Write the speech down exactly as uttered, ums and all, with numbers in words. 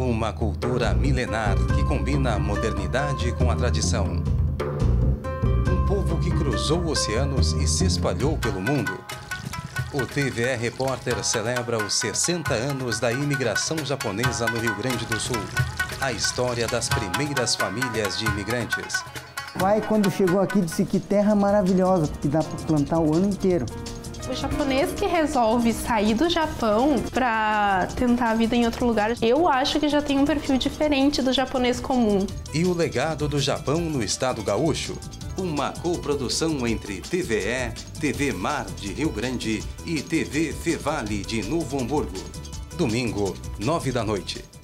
Uma cultura milenar que combina a modernidade com a tradição. Um povo que cruzou oceanos e se espalhou pelo mundo. O T V E Repórter celebra os sessenta anos da imigração japonesa no Rio Grande do Sul. A história das primeiras famílias de imigrantes. O pai, quando chegou aqui, disse que terra maravilhosa, porque dá para plantar o ano inteiro. O japonês que resolve sair do Japão para tentar a vida em outro lugar, eu acho que já tem um perfil diferente do japonês comum. E o legado do Japão no estado gaúcho? Uma coprodução entre T V E, T V Mar de Rio Grande e T V Fevale de Novo Hamburgo. Domingo, nove da noite.